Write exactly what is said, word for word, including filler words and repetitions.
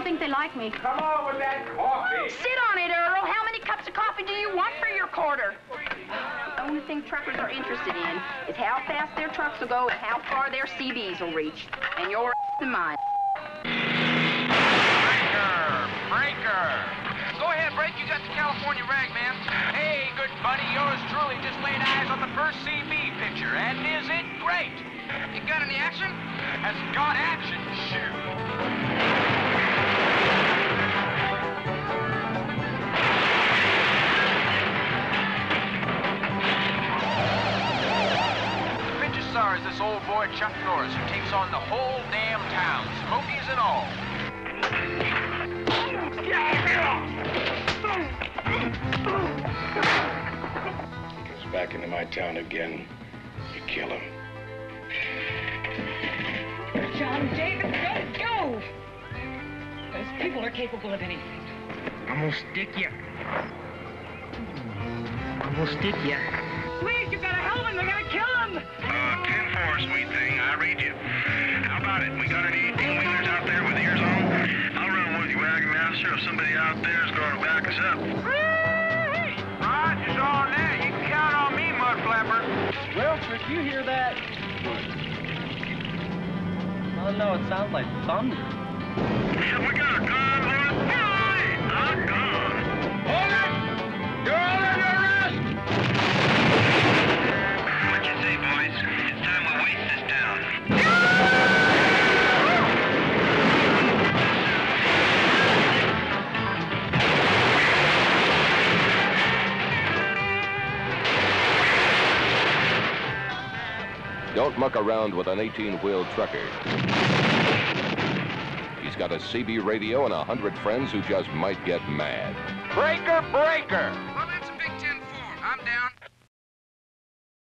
don't think they like me. Come on with that coffee. Sit on it, Earl. How many cups of coffee do you want for your quarter? The only thing truckers are interested in is how fast their trucks will go and how far their C Bs will reach. And your ass and mine. Breaker! Breaker! Go ahead, Break. You got the California rag, man. Hey, good buddy. Yours truly just laid eyes on the first C B picture. And is it great? You got any action? Has got action. Shoot. Star is this old boy Chuck Norris who takes on the whole damn town, smokies and all. He goes back into my town again, you kill him. John David, don't go! Those people are capable of anything. I'm gonna stick you. I'm gonna stick you. Please, you gotta help him. They're gonna kill him. Uh, ten four, sweet thing. I read you. How about it? We got any eighteen-wheelers out there with ears on? I'll run with you, wagon master, if somebody out there is going to back us up. Roger's on there. You can count on me, mud flapper. Wilford, you hear that? Oh, no, it sounds like thunder. We got a gun, boys. A gun. Hold it! You're under arrest! What you say, boys? It's time we waste this town. Don't muck around with an eighteen-wheel trucker. He's got a C B radio and a hundred friends who just might get mad. Breaker, breaker! Well, that's a Big Ten four. I'm down.